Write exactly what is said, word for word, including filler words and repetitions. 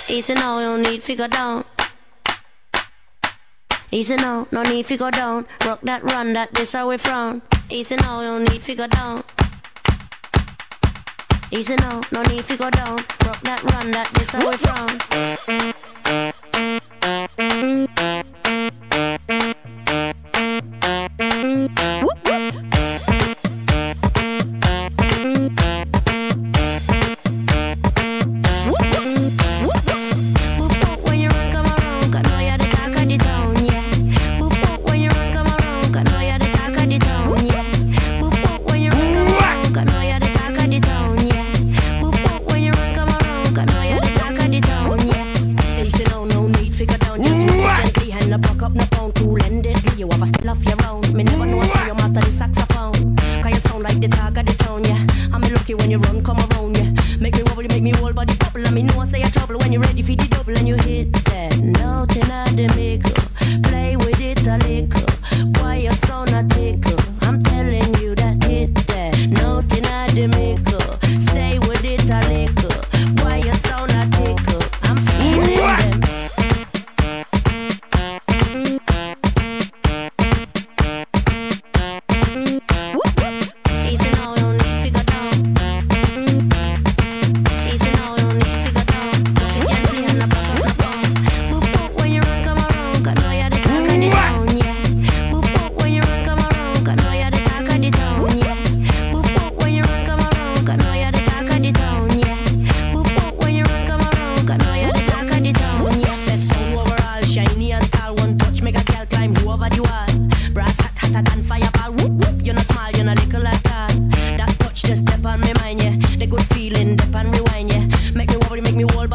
Easy now, no need to go down. Easy now, no need to go down. Rock that, run that, this how we frown. Easy now, no need to go down. Easy now, no need to go down. Rock that, run that, this how we frown. Make me wobble, make me wobble.